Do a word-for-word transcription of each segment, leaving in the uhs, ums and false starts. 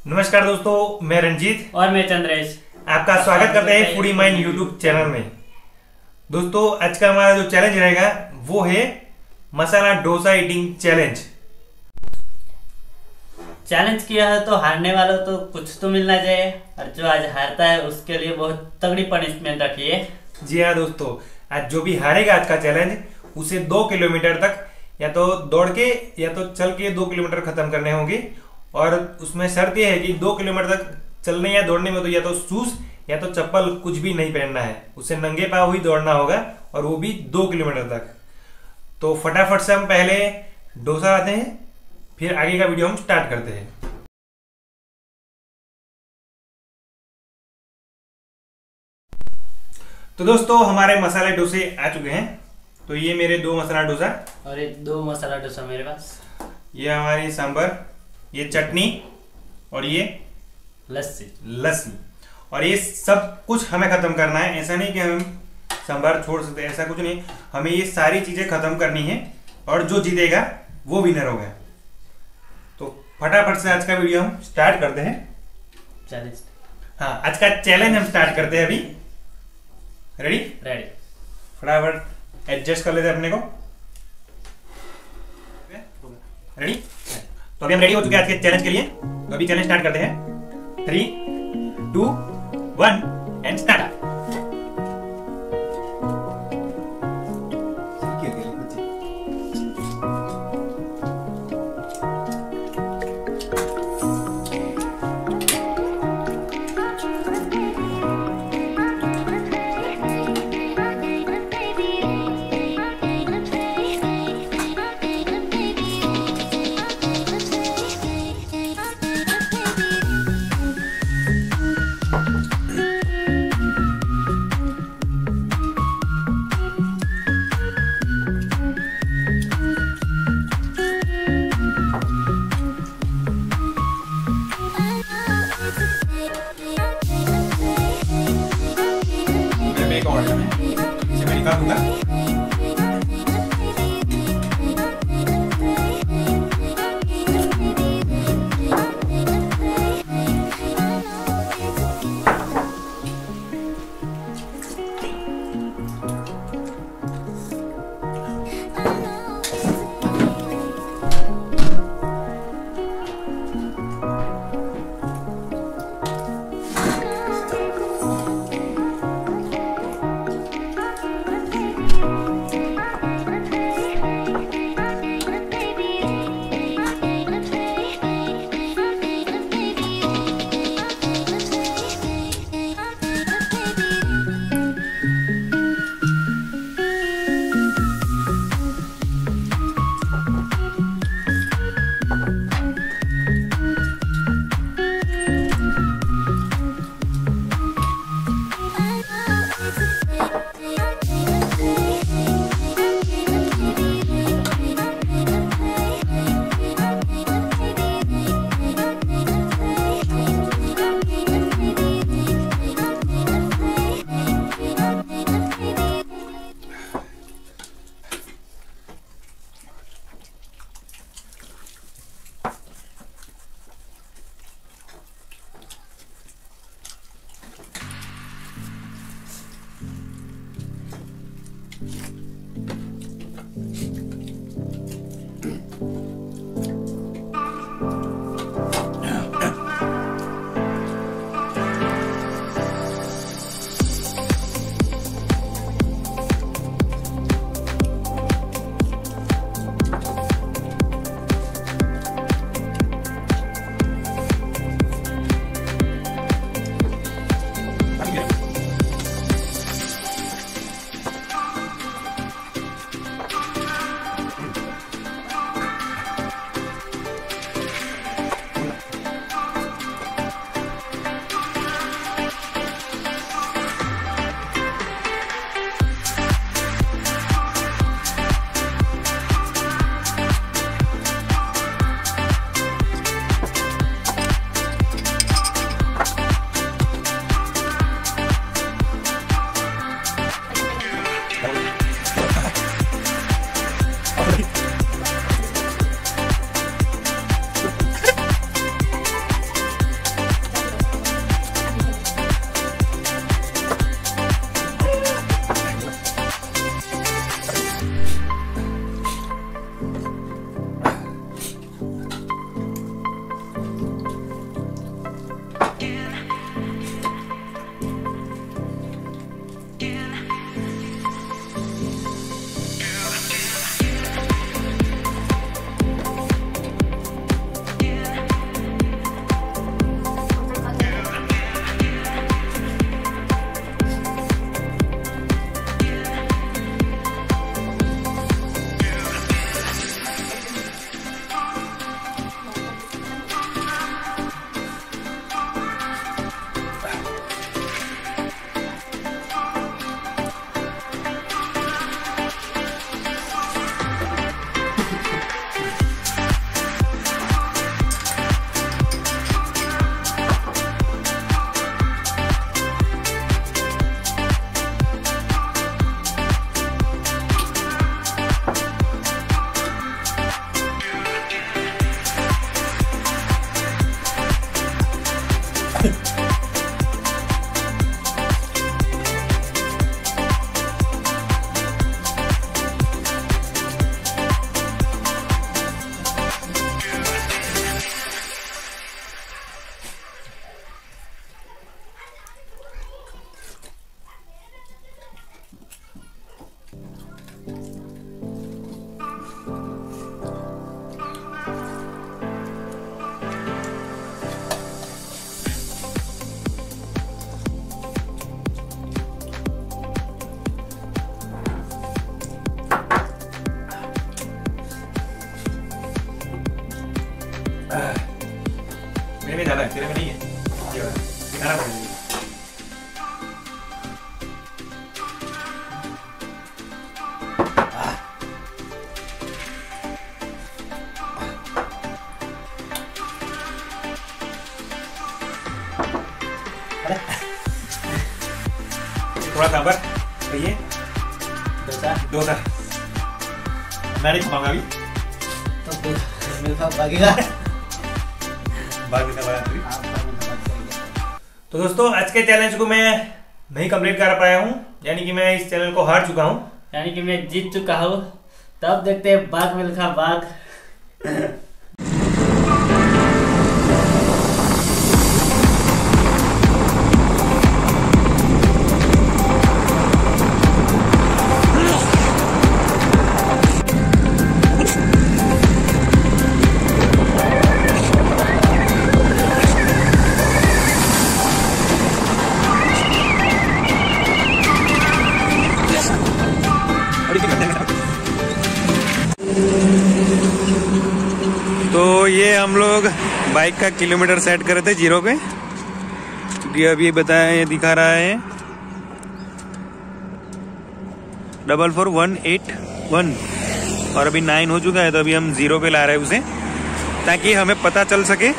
नमस्कार दोस्तों, मैं रंजीत और मैं चंद्रेश आपका स्वागत करते हैं फूडी माइन यूट्यूब चैनल में। दोस्तों, आज का हमारा जो चैलेंज रहेगा वो है masala dosa eating challenge. Challenge किया है तो हारने वालों तो कुछ तो मिलना चाहिए, और जो आज हारता है उसके लिए बहुत तगड़ी पनिशमेंट रखी है। जी हाँ दोस्तों, आज जो भी हारेगा आज का चैलेंज उसे दो किलोमीटर तक या तो दौड़ के या तो चल के दो किलोमीटर खत्म करने होंगे। और उसमें शर्त यह है कि दो किलोमीटर तक चलने या दौड़ने में तो या तो शूज या तो चप्पल कुछ भी नहीं पहनना है, उसे नंगे पांव ही दौड़ना होगा और वो भी दो किलोमीटर तक। तो फटाफट से हम पहले डोसा लाते हैं, फिर आगे का वीडियो हम स्टार्ट करते हैं। तो दोस्तों, हमारे मसाले डोसे आ चुके हैं। तो ये मेरे दो मसाला डोसा और ये दो मसाला डोसा मेरे पास, ये हमारी सांभर, ये चटनी और ये लस्सी लस्सी। और ये सब कुछ हमें खत्म करना है, ऐसा नहीं कि हम सांभर छोड़ सकते, ऐसा कुछ नहीं। हमें ये सारी चीजें खत्म करनी है और जो जीतेगा वो विनर होगा। तो फटाफट से आज का वीडियो हम स्टार्ट करते हैं। चैलेंज हाँ, आज का चैलेंज हम स्टार्ट करते हैं अभी। Ready ready. फटाफट एडजस्ट कर लेते हैं अपने को। रेडी? तो अभी हम रेडी हो चुके हैं आज के चैलेंज के लिए। तो अभी चैलेंज स्टार्ट करते हैं। Three two one and start. एक ऑर्डर है, इसे मैं निकाल दूंगा। तेरे में ज्यादा है, तेरे में नहीं है, ये वाला दिखाना पड़ेगा। थोड़ा सा पर तो ये डोसा डोसा मैं नहीं खाऊंगा अभी, तो फिर मिल्खा भागेगा। बाद में बना दूंगी। तो दोस्तों आज के चैलेंज को मैं नहीं कंप्लीट कर पाया हूँ, यानी कि मैं इस चैलेंज को हार चुका हूँ, यानी कि मैं जीत चुका हूँ। तब देखते हैं बाघ मिल्खा बाघ। तो ये हम लोग बाइक का किलोमीटर सेट कर रहे थे जीरो पे, क्योंकि अभी बताया ये दिखा रहा है double four one eight one और अभी नाइन हो चुका है, तो अभी हम जीरो पे ला रहे हैं उसे, ताकि हमें पता चल सके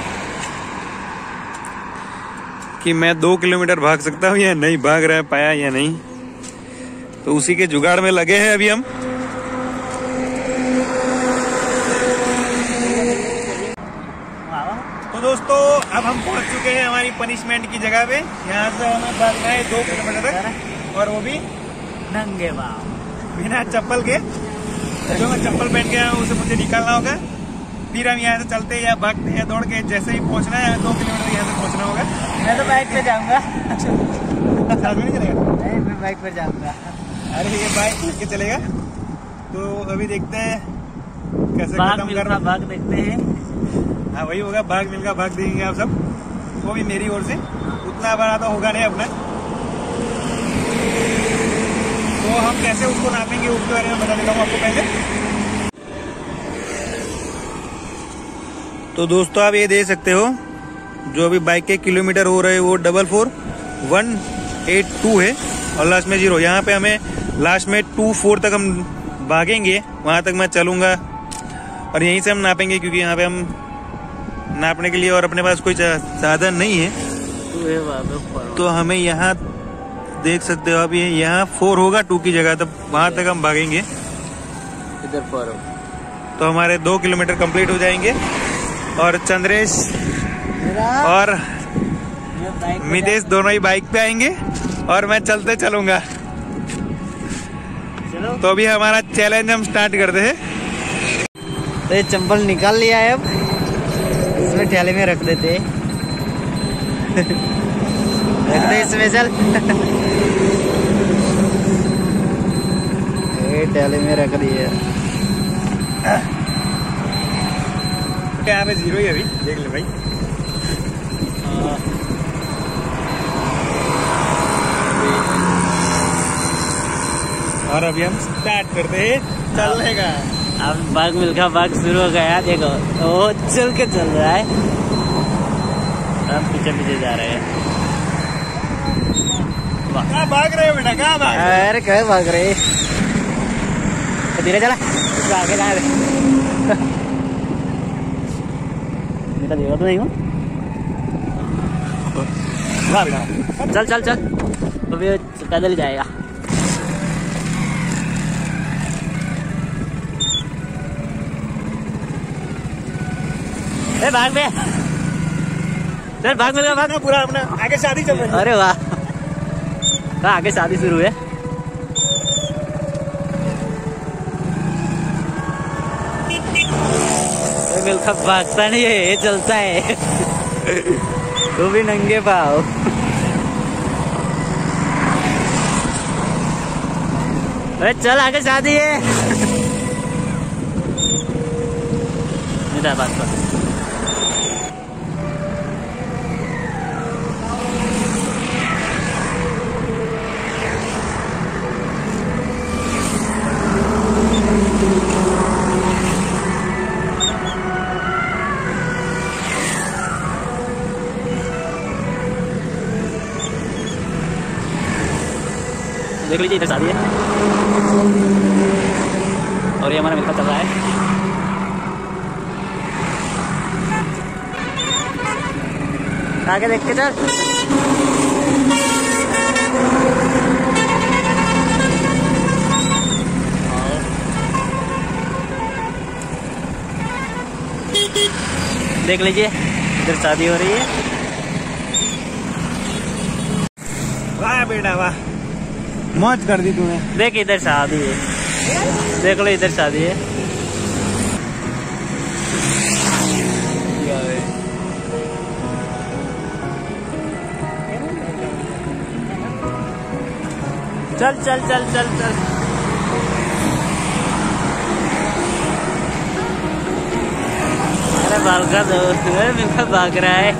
कि मैं दो किलोमीटर भाग सकता हूँ या नहीं, भाग रहा है पाया या नहीं। तो उसी के जुगाड़ में लगे हैं अभी हम। तो दोस्तों अब हम पहुंच चुके हैं हमारी पनिशमेंट की जगह पे। यहाँ से हमें भागना है दो किलोमीटर तक, और वो भी नंगे बाव, बिना चप्पल के। जो मैं चप्पल पहन के आया हूँ उसे मुझे निकालना होगा, फिर हम यहाँ से चलते या भागते या दौड़ के जैसे ही पहुंचना है, दो किलोमीटर यहाँ से पहुंचना होगा। मैं तो बाइक पे जाऊंगा। साथ में नहीं चलेगा? नहीं, मैं बाइक पे जाऊंगा। अरे ये बाइक लेके चलेगा। तो अभी देखते हैं कैसे बाघ खत्म मिल्खा करना। बाघ देखते हैं। हाँ वही होगा, बाघ मिल्खा बाघ देंगे आप सब, वो भी मेरी ओर से। उतना बड़ा तो होगा नहीं अपना, तो हम कैसे उसको नापेंगे उसके बारे में बता देता हूँ आपको पहले। तो दोस्तों आप ये देख सकते हो, जो अभी बाइक के किलोमीटर हो रहे हैं वो double four one eight two है और लास्ट में जीरो। यहाँ पे हमें लास्ट में टू फोर तक हम भागेंगे, वहां तक मैं चलूंगा और यहीं से हम नापेंगे, क्योंकि यहाँ पे हम नापने के लिए और अपने पास कोई साधन नहीं है। तो हमें यहाँ देख सकते हो आप, ये यहाँ फोर होगा टू की जगह, तब वहां तक हम भागेंगे। इधर फोर हो तो हमारे दो किलोमीटर कंप्लीट हो जाएंगे और चंद्रेश और मितेश दोनों ही बाइक पे आएंगे और मैं चलते चलूंगा। चलो तो अभी हमारा चैलेंज हम स्टार्ट करते हैं। तो ये चंपल निकाल लिया है, अब इसमें थैले में रख देते रख दे इसमें, चल ये थैले में रख दिया। यहाँ पे जीरो ही अभी देख ले भाई। और अभी हम स्टार्ट करते हैं चलने का। अब बाघ मिल्खा बाघ शुरू हो गया, देखो वो चल के चल रहा है, हम पीछे पीछे जा रहे हैं। कहाँ भाग रहे हो बेटा, कहाँ भाग रहे हो? अरे क्या भाग रहे, धीरे चला, इसको आगे जाने दे। मेरा देखा तो नहीं हो, चल चल चल, अभी पैदल ही जाएगा। भाग में चल, भाग में भाग पूरा अपना आगे शादी चल रही है। अरे वाह, कहाँ आगे शादी शुरू है। मिल्खा भागता नहीं है, ये चलता है। तो भी नंगे पाओ। अरे चल आगे शादी है। बात कर देख लीजिए इधर शादी है और ये हमारा मिलता चल रहा है। आगे देख के चल। देख लीजिए इधर शादी हो रही है। वाह बेटा वाह, मौज कर दी तूने। देख इधर शादी है, देख लो इधर शादी है। चल चल चल चल चल। अरे बाल का दोस्त मेरा भाग रहा है।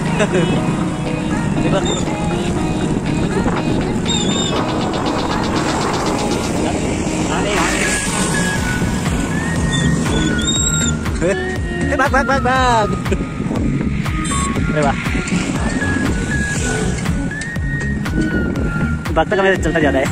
भाग भाग भाग भाग। अरे वाह, भागता का मेरा चलता जा रहा है।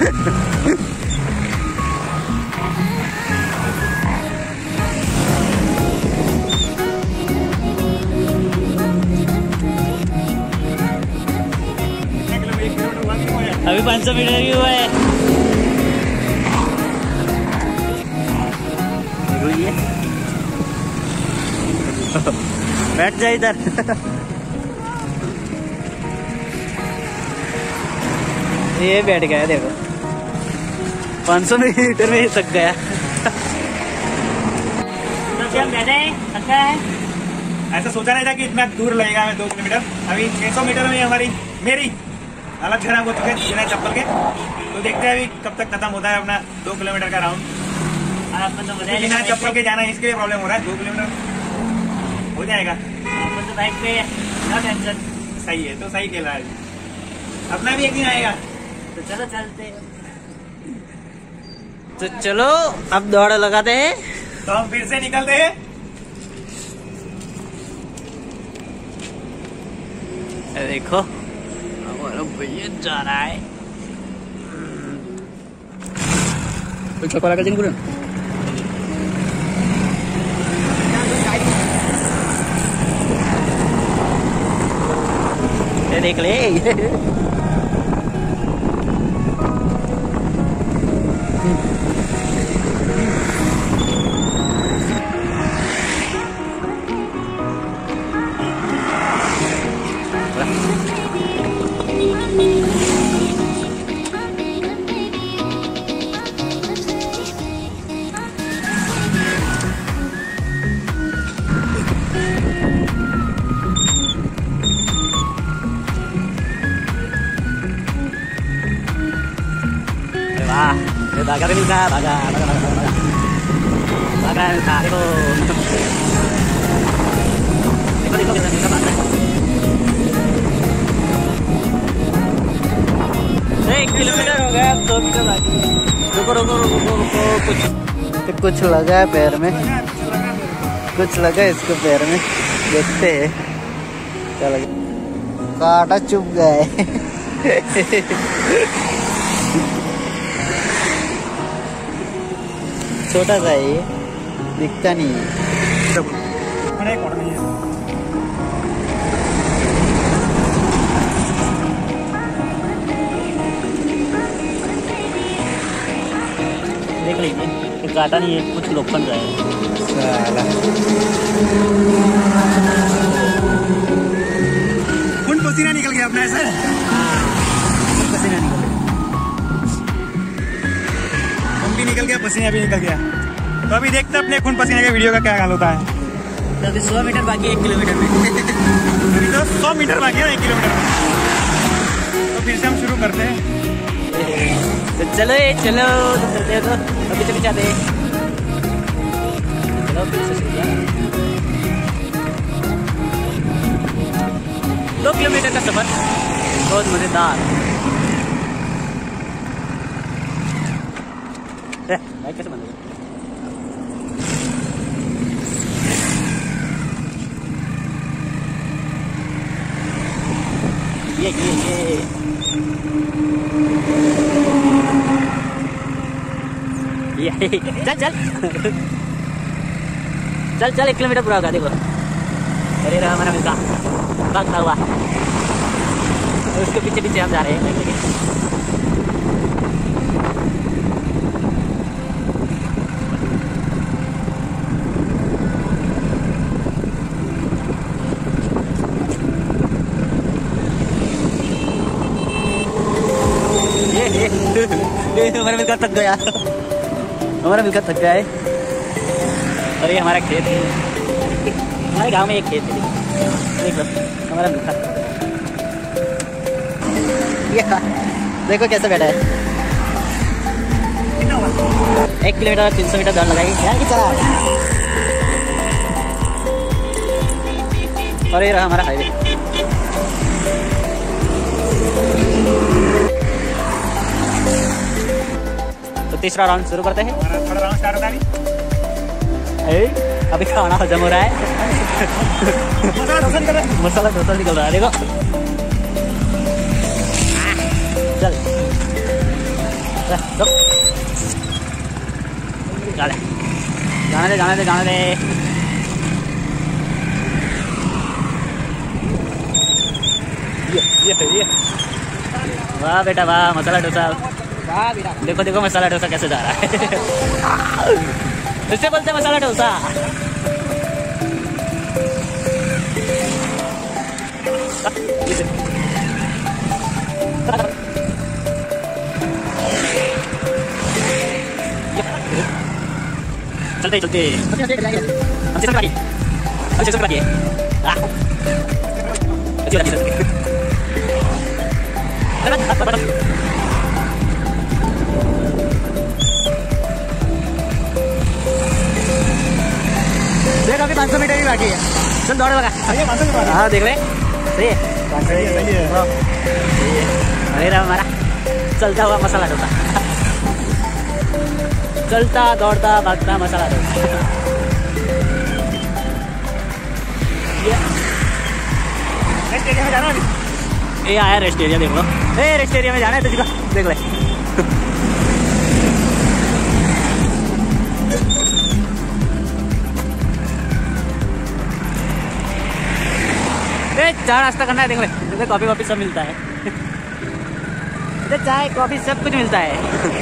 अभी पाँच सौ मीटर ही हुआ है। बैठ जाए इधर। ये बैठ गया देखो, पाँच सौ मीटर में ही थक गया। तो क्या बैठे अच्छा है। ऐसा सोचा नहीं था कि इतना दूर लगेगा हमें दो किलोमीटर। अभी छह सौ मीटर में हमारी मेरी हालत खराब हो चुकी है बिना चप्पल के। तो देखते हैं अभी कब तक खत्म होता है अपना दो किलोमीटर का राउंड। तो बिना चप्पल के जाना है, इसके लिए प्रॉब्लम हो रहा है। दो किलोमीटर हो जाएगा तो बाइक पे नो टेंशन। सही है, तो सही खेला है। अपना भी एक दिन आएगा तो चलो चलते। तो चलो अब दौड़ लगाते हैं। तो हम फिर से निकलते हैं। देखो हमारा भैया जा रहा है। देख ले। भागा भी मिलता, भागा भागा भागा भागा भागा मिलता। देखो देखो देखो कितना कितना भाग रहा है। एक किलोमीटर हो गया, दो मीटर बाकी। रुको रुको रुको रुको कुछ तो कुछ लगा है पैर में, कुछ लगा है इसको पैर में। देखते हैं क्या लगा। कांटा चुभ गया है। छोटा सा है ये, दिखता नहीं है। देख लीजिए काटा नहीं है, कुछ लोखंड रहा है। खून पसीना निकल गया अपना ऐसा। पसीना निकल गया, खून भी निकल गया, पसीना भी निकल गया। तो अभी देखते हैं अपने खून पसीने के वीडियो का क्या हाल होता है। तो अभी सौ मीटर बाकी है एक किलोमीटर में। अभी तो सौ मीटर बाकी है एक किलोमीटर में। तो फिर से हम शुरू करते हैं। तो चलो ये चलो तो चलते हैं। तो अभी तक जाते हैं, चलो फिर से शुरू किया। दो किलोमीटर का सफर बहुत मजेदार। बाइक कैसे बंद हो गया? ये ये ये चल चल चल चल एक किलोमीटर पूरा होगा देखो। अरे रहा हमारा मिलका भागता हुआ, उसके पीछे पीछे हम जा रहे हैं। हमारा मिलका थक गया, हमारा मिलका थक गया है। और ये हमारा खेत है, हमारे गांव में एक खेत है, देख लो हमारा मिलका। ये देखो कैसे बैठा है। एक किलोमीटर तीन सौ मीटर दौड़ लगाएगी यार की चला। और ये रहा हमारा हाईवे। तो तीसरा राउंड शुरू करते हैं। थोड़ा राउंड स्टार्ट होता है अभी अभी खाना हजम हो रहा है। मसाला डोसा निकल रहा है, मसाला डोसा निकल रहा है देखो। चल चल जाने दे जाने दे जाने दे। ये ये ये वाह बेटा वाह, मसाला डोसा। देखो देखो मसाला डोसा कैसे जा रहा है। इससे बोलते मसाला डोसा। चलते चलते देख अभी पाँच सौ मीटर ही बाकी है। चल दौड़ लगा। हाँ देख ले सही है, सही है। अरे रहा हमारा चलता हुआ मसाला डोसा, चलता दौड़ता भागता मसाला डोसा। रेस्ट एरिया में जाना है। ये आया रेस्ट एरिया, देख लो। ए रेस्ट एरिया में जाना है तुझको, देख ले। चाय नाश्ता करना है, देख ले। इधर कॉफी वॉफी सब मिलता है, इधर चाय कॉफी सब कुछ मिलता है।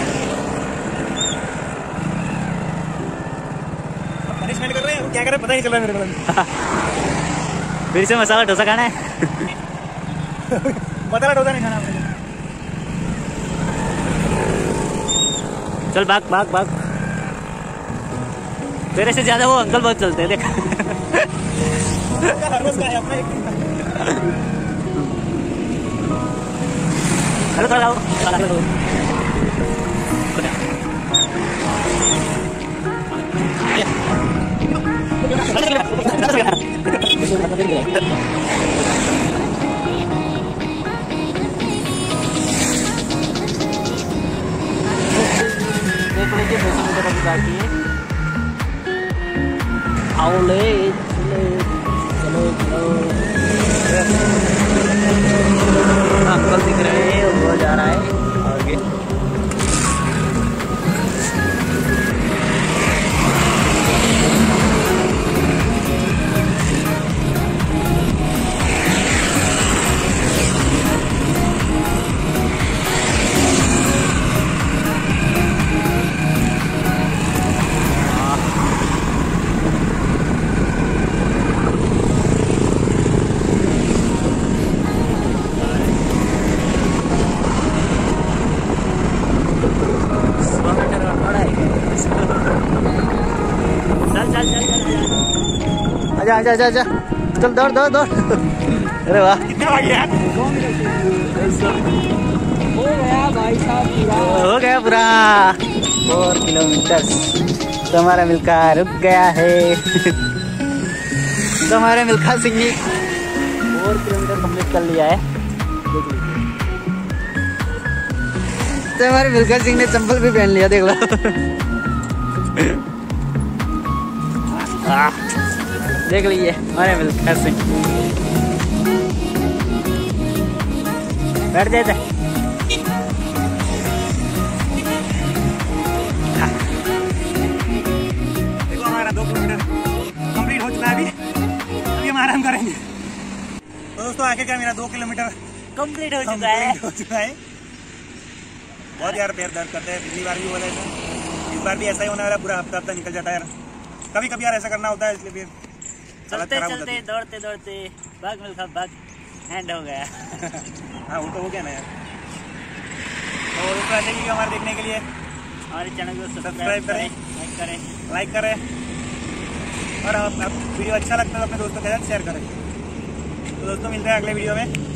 पनिशमेंट कर रहे हैं, क्या कर रहे हैं पता नहीं चल रहा है मेरे को। फिर से मसाला डोसा खाना है। मसाला डोसा नहीं खाना आपने। चल भाग भाग भाग। तेरे से ज्यादा वो अंकल बहुत चलते हैं देख। हेलो थोड़ा आओ। आओ ले चलो चलो चलो। अंकल दिख रहे हैं, वो जा रहा है आगे। आजा आजा आजा आजा, चल दौड़ दौड़ दौड़। अरे वाह कितना आ गया हो गया भाई साहब, पूरा हो गया पूरा फोर किलोमीटर। तुम्हारा मिल्खा रुक गया है। तुम्हारे मिल्खा सिंह ने फोर किलोमीटर कंप्लीट कर लिया है। तुम्हारे मिल्खा सिंह ने चंपल भी पहन लिया, देख लो। देख लीजिए हमारे मिल्खा सिंह। बैठ जाते दो किलोमीटर कंप्लीट हो चुका है। अभी अभी हम आराम करेंगे। तो दोस्तों आखिरकार मेरा दो किलोमीटर कंप्लीट हो चुका है हो चुका है। बहुत यार पैर दर्द करते हैं, पिछली बार भी हुआ था ऐसा, इस बार भी ऐसा ही होने वाला, पूरा हफ्ता हफ्ता निकल जाता है यार। कभी कभी यार ऐसा करना होता है, इसलिए फिर चलते चलते दौड़ते दौड़ते भाग मिल्खा भाग एंड हो गया। हाँ वो तो हो गया ना यार। तो दोस्तों ऐसे ही हमारे देखने के लिए हमारे चैनल को सब्सक्राइब करें, लाइक करें लाइक करें और आप वीडियो अच्छा लगता है तो अपने दोस्तों के साथ शेयर करें। तो दोस्तों मिलते हैं अगले वीडियो में।